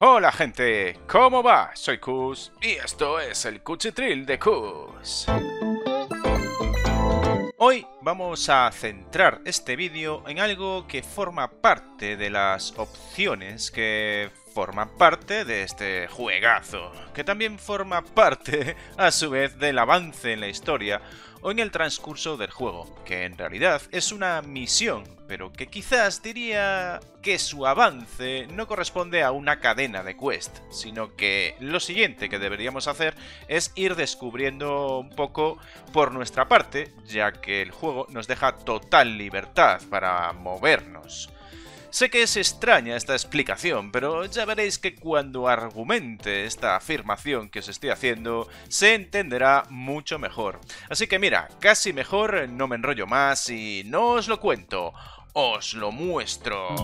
Hola gente, ¿cómo va? Soy Kus y esto es el Cuchitril de Kus. Hoy vamos a centrar este vídeo en algo que forma parte de las opciones que forman parte de este juegazo, que también forma parte a su vez del avance en la historia o en el transcurso del juego, que en realidad es una misión, pero que quizás diría que su avance no corresponde a una cadena de quest, sino que lo siguiente que deberíamos hacer es ir descubriendo un poco por nuestra parte, ya que el juego nos deja total libertad para movernos. Sé que es extraña esta explicación, pero ya veréis que cuando argumente esta afirmación que os estoy haciendo, se entenderá mucho mejor. Así que mira, casi mejor no me enrollo más y no os lo cuento, os lo muestro.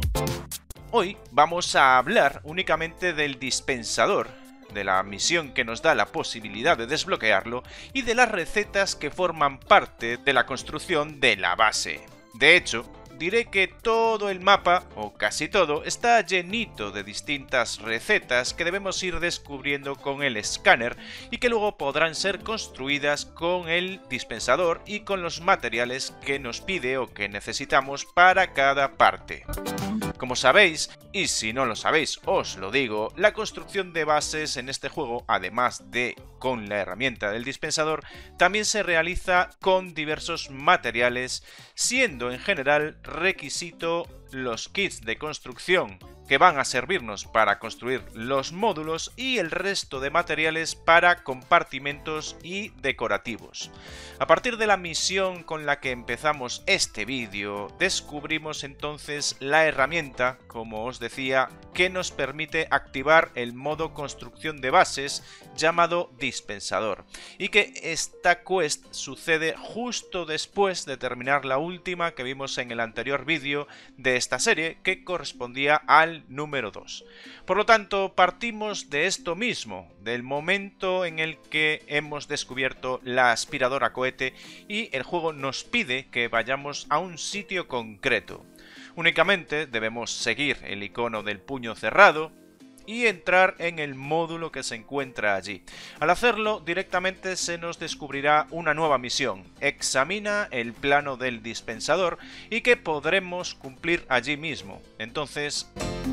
Hoy vamos a hablar únicamente del dispensador, de la misión que nos da la posibilidad de desbloquearlo y de las recetas que forman parte de la construcción de la base. De hecho, diré que todo el mapa, o casi todo, está llenito de distintas recetas que debemos ir descubriendo con el escáner y que luego podrán ser construidas con el dispensador y con los materiales que nos pide o que necesitamos para cada parte. Como sabéis, y si no lo sabéis os lo digo, la construcción de bases en este juego, además de con la herramienta del dispensador, también se realiza con diversos materiales, siendo en general requisito los kits de construcción que van a servirnos para construir los módulos y el resto de materiales para compartimentos y decorativos. A partir de la misión con la que empezamos este vídeo, descubrimos entonces la herramienta, como os decía, que nos permite activar el modo construcción de bases llamado dispensador, y que esta quest sucede justo después de terminar la última que vimos en el anterior vídeo de esta serie, que correspondía al número 2. Por lo tanto, partimos de esto mismo, del momento en el que hemos descubierto la aspiradora cohete y el juego nos pide que vayamos a un sitio concreto. Únicamente debemos seguir el icono del puño cerrado y entrar en el módulo que se encuentra allí. Al hacerlo, directamente se nos descubrirá una nueva misión: examina el plano del dispensador, y que podremos cumplir allí mismo. Entonces,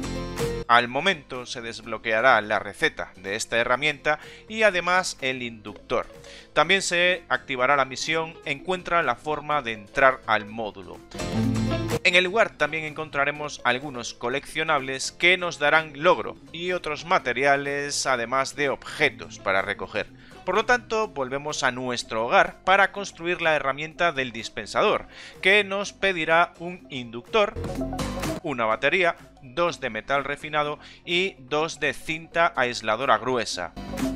al momento se desbloqueará la receta de esta herramienta y además el inductor. También se activará la misión encuentra la forma de entrar al módulo. En el lugar también encontraremos algunos coleccionables que nos darán logro y otros materiales, además de objetos para recoger. Por lo tanto, volvemos a nuestro hogar para construir la herramienta del dispensador, que nos pedirá un inductor, una batería, 2 de metal refinado y 2 de cinta aisladora gruesa.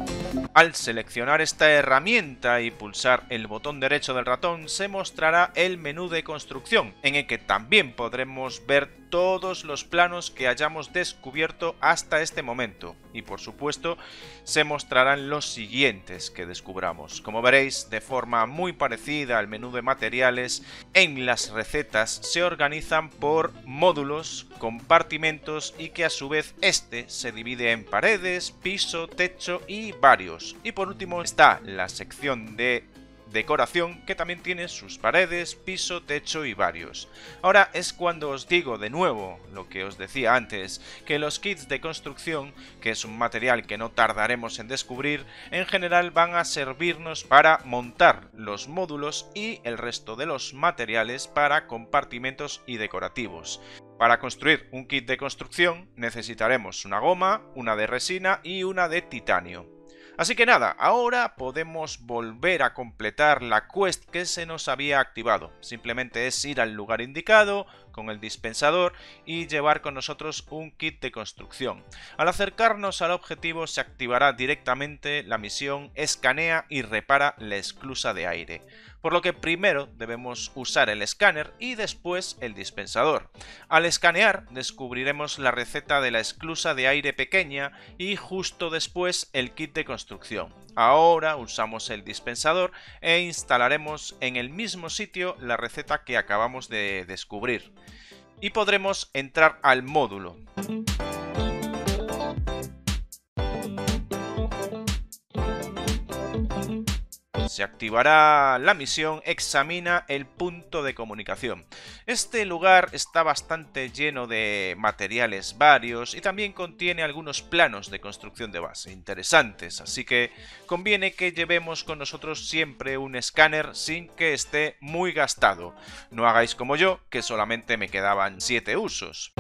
Al seleccionar esta herramienta y pulsar el botón derecho del ratón, se mostrará el menú de construcción, en el que también podremos ver todos los planos que hayamos descubierto hasta este momento, y por supuesto se mostrarán los siguientes que descubramos. Como veréis, de forma muy parecida al menú de materiales, en las recetas se organizan por módulos, compartimentos, y que a su vez este se divide en paredes, piso, techo y varios. Y por último está la sección de decoración, que también tiene sus paredes, piso, techo y varios. Ahora es cuando os digo de nuevo lo que os decía antes, que los kits de construcción, que es un material que no tardaremos en descubrir, en general van a servirnos para montar los módulos y el resto de los materiales para compartimentos y decorativos. Para construir un kit de construcción necesitaremos una goma, una de resina y una de titanio. Así que nada, ahora podemos volver a completar la quest que se nos había activado. Simplemente es ir al lugar indicado con el dispensador y llevar con nosotros un kit de construcción. Al acercarnos al objetivo se activará directamente la misión escanea y repara la esclusa de aire, por lo que primero debemos usar el escáner y después el dispensador. Al escanear descubriremos la receta de la esclusa de aire pequeña y justo después el kit de construcción. Ahora usamos el dispensador e instalaremos en el mismo sitio la receta que acabamos de descubrir y podremos entrar al módulo. se activará la misión Examina el punto de comunicación. Este lugar está bastante lleno de materiales varios y también contiene algunos planos de construcción de base interesantes, así que conviene que llevemos con nosotros siempre un escáner sin que esté muy gastado. No hagáis como yo, que solamente me quedaban 7 usos.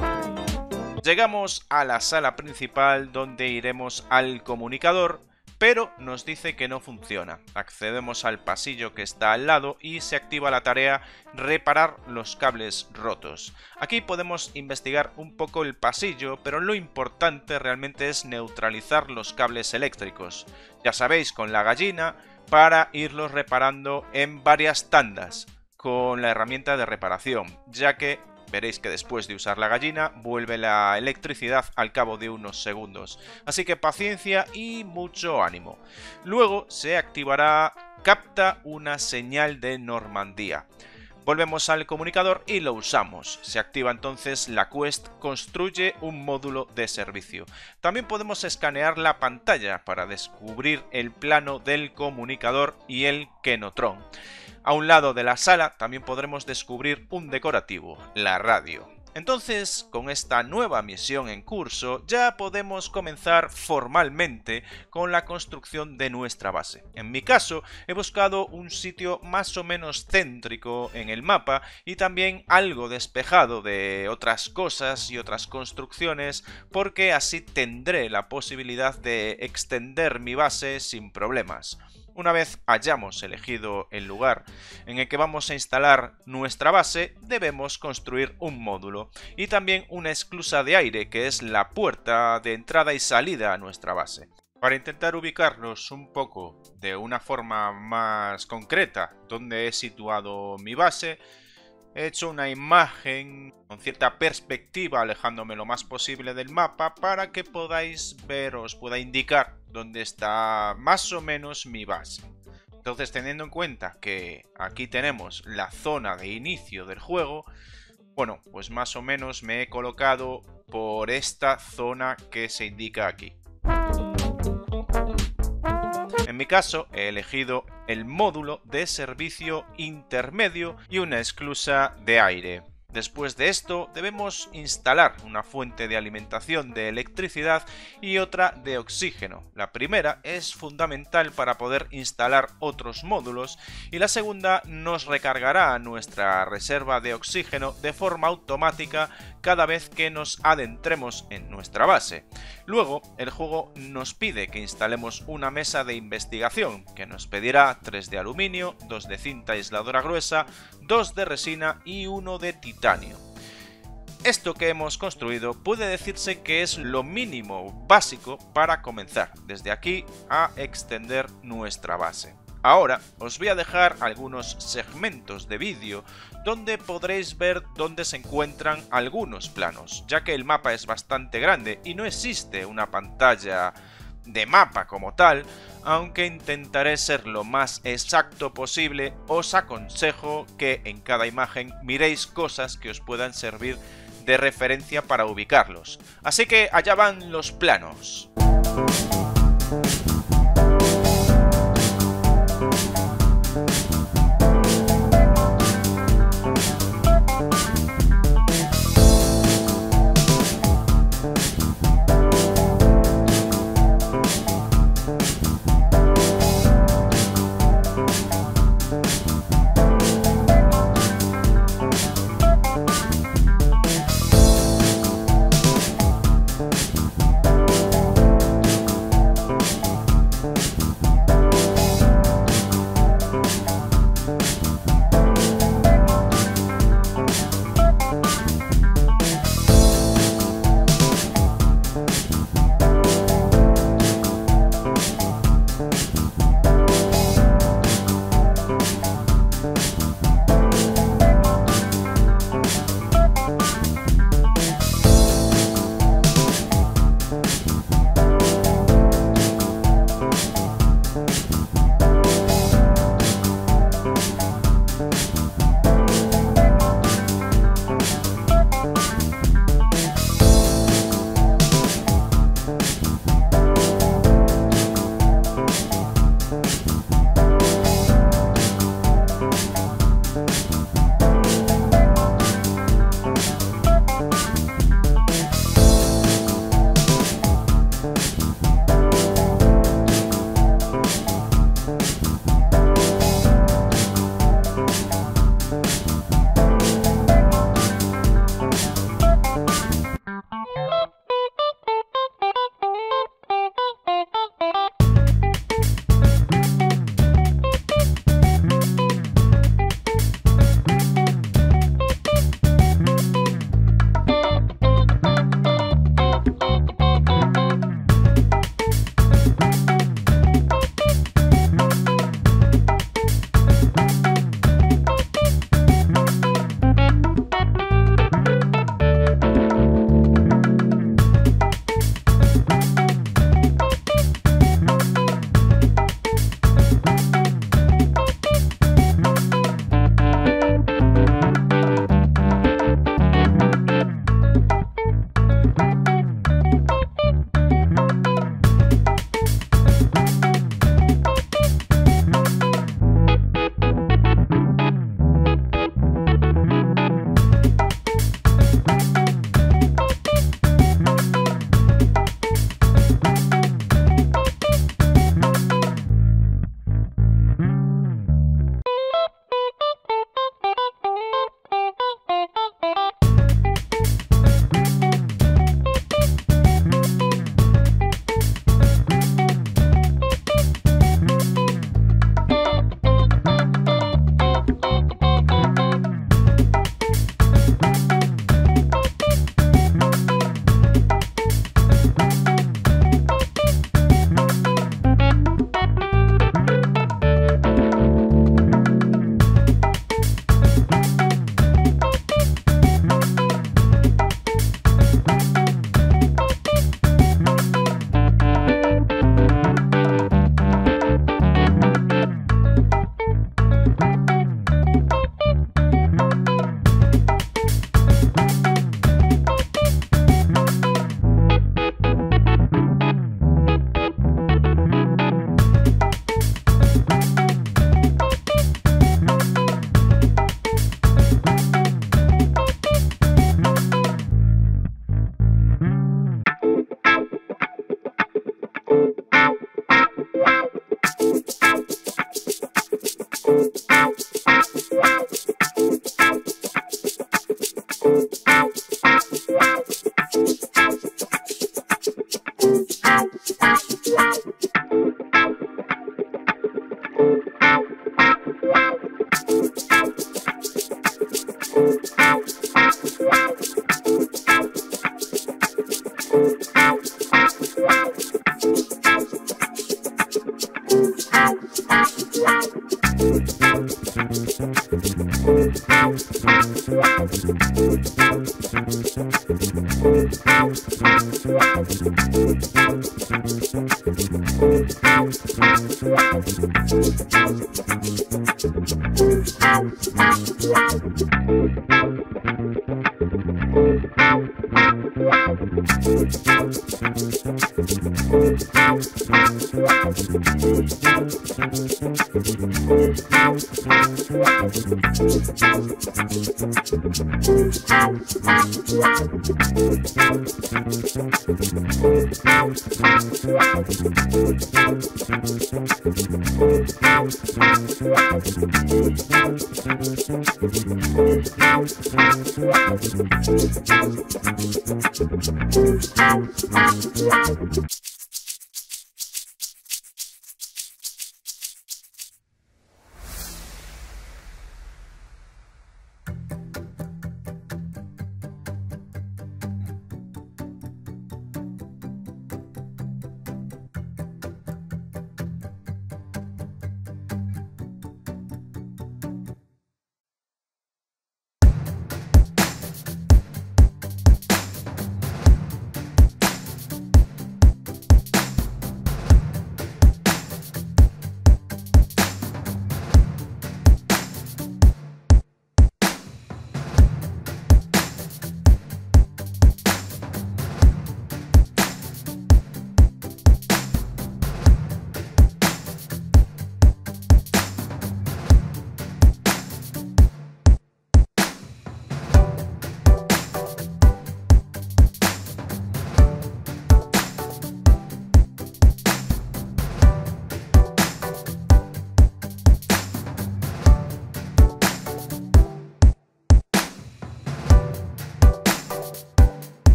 Llegamos a la sala principal donde iremos al comunicador, pero nos dice que no funciona. Accedemos al pasillo que está al lado y se activa la tarea reparar los cables rotos. Aquí podemos investigar un poco el pasillo, pero lo importante realmente es neutralizar los cables eléctricos. Ya sabéis, con la gallina, para irlos reparando en varias tandas con la herramienta de reparación, ya que veréis que después de usar la gallina vuelve la electricidad al cabo de unos segundos. Así que paciencia y mucho ánimo. Luego se activará Capta una señal de Normandía. Volvemos al comunicador y lo usamos. Se activa entonces la quest Construye un módulo de servicio. También podemos escanear la pantalla para descubrir el plano del comunicador y el Kenotron. A un lado de la sala también podremos descubrir un decorativo, la radio. Entonces, con esta nueva misión en curso, ya podemos comenzar formalmente con la construcción de nuestra base. En mi caso, he buscado un sitio más o menos céntrico en el mapa y también algo despejado de otras cosas y otras construcciones, porque así tendré la posibilidad de extender mi base sin problemas. Una vez hayamos elegido el lugar en el que vamos a instalar nuestra base, debemos construir un módulo y también una esclusa de aire, que es la puerta de entrada y salida a nuestra base. Para intentar ubicarnos un poco de una forma más concreta donde he situado mi base, he hecho una imagen con cierta perspectiva, alejándome lo más posible del mapa, para que podáis ver, os pueda indicar dónde está más o menos mi base. Entonces, teniendo en cuenta que aquí tenemos la zona de inicio del juego, bueno, pues más o menos me he colocado por esta zona que se indica aquí. En mi caso, he elegido el módulo de servicio intermedio y una esclusa de aire. Después de esto, debemos instalar una fuente de alimentación de electricidad y otra de oxígeno. La primera es fundamental para poder instalar otros módulos y la segunda nos recargará nuestra reserva de oxígeno de forma automática cada vez que nos adentremos en nuestra base. Luego, el juego nos pide que instalemos una mesa de investigación, que nos pedirá 3 de aluminio, 2 de cinta aisladora gruesa, 2 de resina y 1 de titanio. Esto que hemos construido puede decirse que es lo mínimo básico para comenzar desde aquí a extender nuestra base. Ahora os voy a dejar algunos segmentos de vídeo donde podréis ver dónde se encuentran algunos planos, ya que el mapa es bastante grande y no existe una pantalla de mapa como tal. Aunque intentaré ser lo más exacto posible, os aconsejo que en cada imagen miréis cosas que os puedan servir de referencia para ubicarlos. Así que allá van los planos.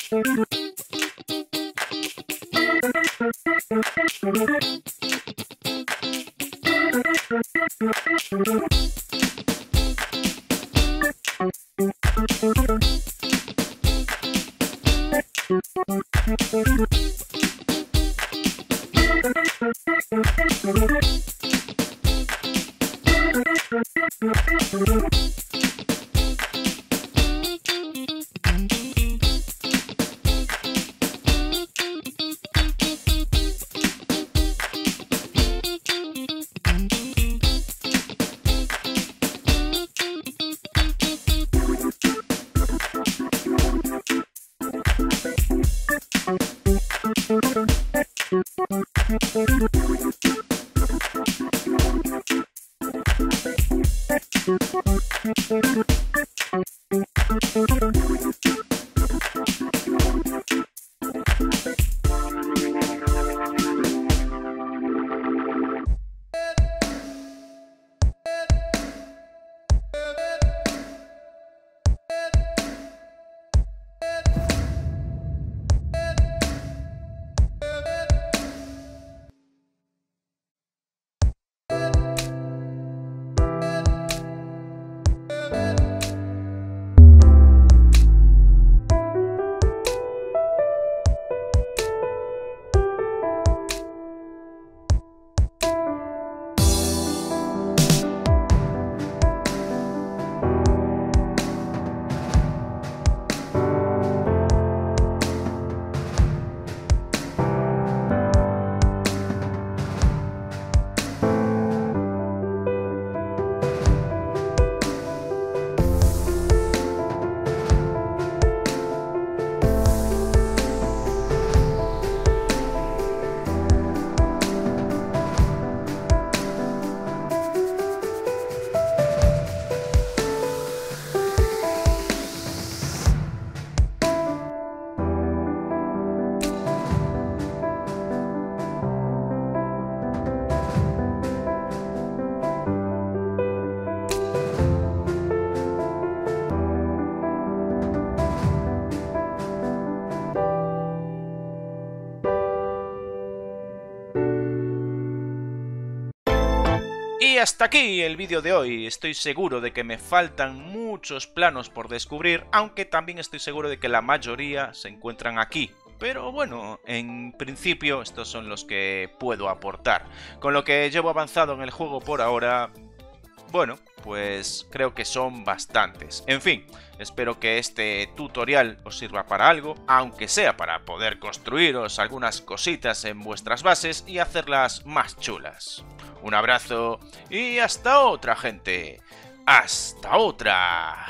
Y hasta aquí el vídeo de hoy. Estoy seguro de que me faltan muchos planos por descubrir, aunque también estoy seguro de que la mayoría se encuentran aquí. Pero bueno, en principio estos son los que puedo aportar. Con lo que llevo avanzado en el juego por ahora, bueno, pues creo que son bastantes. En fin, espero que este tutorial os sirva para algo, aunque sea para poder construiros algunas cositas en vuestras bases y hacerlas más chulas. Un abrazo y hasta otra, gente. ¡Hasta otra!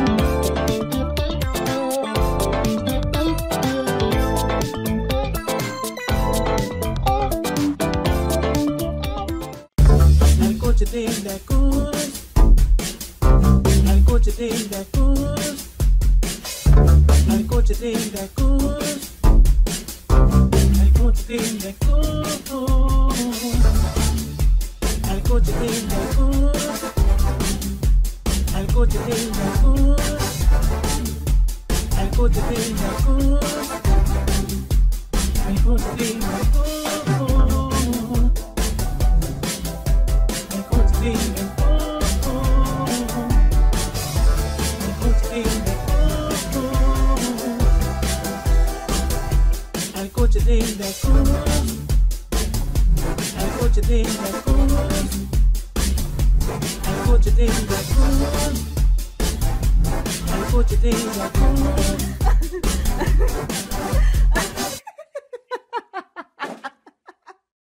Al coche de la cruz, al coche de la cruz, al coche de la cruz, al coche de la cruz, al coche de la cruz, al coche de la cruz, al coche de la cruz, al coche de la cruz. Al coche de la cruz, al coche de la cruz, al coche de la cruz, al coche de la cruz.